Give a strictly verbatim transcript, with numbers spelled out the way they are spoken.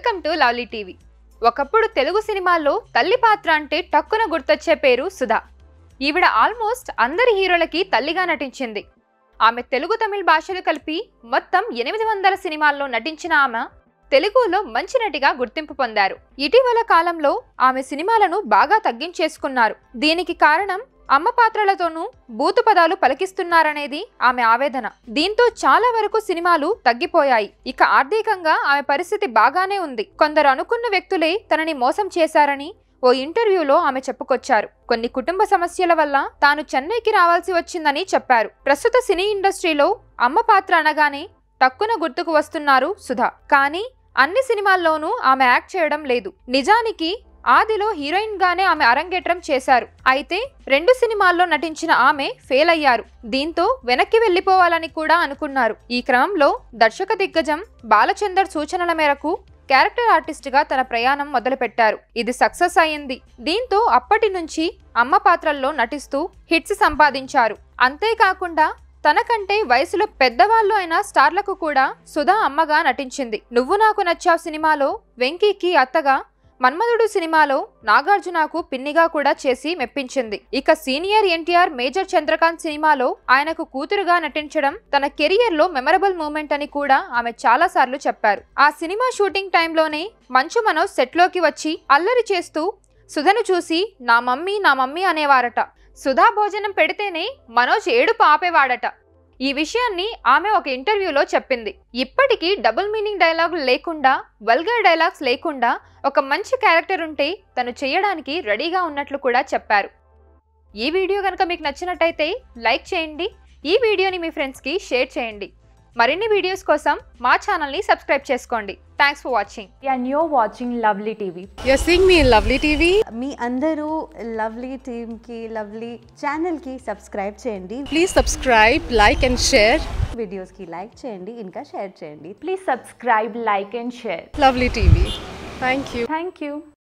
Welcome to lovely TV. ఒకప్పుడు తెలుగు సినిమాల్లో తల్లి పాత్ర అంటే టక్కున గుర్తొచ్చే పేరు సుధా. ఈవిడ ఆల్మోస్ట్ అందరి హీరోలకి తల్లిగా నటించింది. ఆమె తెలుగు తమిళ భాషలు కలిపి మొత్తం ఎనిమిది వందల సినిమాల్లో నటించిన ఆమె తెలుగులో మంచి నటిగా గుర్తింపు పొందారు. ఇటీవల కాలంలో ఆమె సినిమాలను బాగా తగ్గించేసుకున్నారు. దీనికి కారణం అమ్మ పాత్రలతోనూ బూతు పదాలు పలికిస్తున్నారనేది ఆమె ఆవేదన. దీంతో చాలా వరకు సినిమాలు తగ్గిపోయాయి. ఇక ఆర్థికంగా ఆమె పరిస్థితి బాగానే ఉంది. కొందరు అనుకున్న వ్యక్తులే తనని మోసం చేశారని ఓ ఇంటర్వ్యూలో ఆమె చెప్పుకొచ్చారు. కొన్ని కుటుంబ సమస్యల వల్ల తాను చెన్నైకి రావాల్సి వచ్చిందని చెప్పారు. ప్రస్తుత సినీ ఇండస్ట్రీలో అమ్మ పాత్ర అనగానే టక్కున గుర్తుకు వస్తున్నారు సుధా. కానీ అన్ని సినిమాల్లోనూ ఆమె యాక్ట్ చేయడం లేదు. నిజానికి ఆదిలో హీరోయిన్ గానే ఆమె అరంగేట్రం చేశారు. అయితే రెండు సినిమాల్లో నటించిన ఆమె ఫెయిల్ అయ్యారు. దీంతో వెనక్కి వెళ్లిపోవాలని కూడా అనుకున్నారు. ఈ క్రమంలో దర్శక దిగ్గజం బాలచందర్ సూచనల మేరకు క్యారెక్టర్ ఆర్టిస్ట్ గా తన ప్రయాణం మొదలుపెట్టారు. ఇది సక్సెస్ అయ్యింది. దీంతో అప్పటి నుంచి అమ్మ పాత్రల్లో నటిస్తూ హిట్స్ సంపాదించారు. అంతేకాకుండా తనకంటే వయసులో పెద్దవాళ్ళు అయిన స్టార్లకు కూడా సుధా అమ్మగా నటించింది. నువ్వు నాకు నచ్చావు సినిమాలో వెంకీకి అత్తగా, మన్మధుడు సినిమాలో నాగార్జునకు పిన్నిగా కూడా చేసి మెప్పించింది. ఇక సీనియర్ ఎన్టీఆర్ మేజర్ చంద్రకాంత్ సినిమాలో ఆయనకు కూతురుగా నటించడం తన కెరియర్ లో మెమరబుల్ మూమెంట్ అని కూడా ఆమె చాలా సార్లు చెప్పారు. ఆ సినిమా షూటింగ్ టైంలోనే మంచు మనోజ్ సెట్ లోకి వచ్చి అల్లరి చేస్తూ సుధను చూసి నా మమ్మీ నా మమ్మీ అనేవారట. సుధా భోజనం పెడితేనే మనోజ్ ఏడుపు ఆపేవాడట. ఈ విషయాన్ని ఆమె ఒక ఇంటర్వ్యూలో చెప్పింది. ఇప్పటికీ డబుల్ మీనింగ్ డైలాగులు లేకుండా, వల్గర్ డైలాగ్స్ లేకుండా ఒక మంచి క్యారెక్టర్ ఉంటే తను చేయడానికి రెడీగా ఉన్నట్లు కూడా చెప్పారు. ఈ వీడియో కనుక మీకు నచ్చినట్టయితే లైక్ చేయండి. ఈ వీడియోని మీ ఫ్రెండ్స్కి షేర్ చేయండి. మరిన్ని వీడియోస్ కోసం మా ఛానల్ని సబ్స్క్రైబ్ చేసుకోండి. Thanks for watching. And you're watching Lovely T V. You're seeing me in Lovely T V. మీ అందరూ లవ్లీ టీమ్కి లవ్లీ ఛానల్కి సబ్స్క్రైబ్ చేయండి. Please subscribe, like and share. వీడియోస్కి లైక్ చేయండి, ఇంకా షేర్ చేయండి. Please subscribe, like and share. Lovely T V. Thank you. Thank you.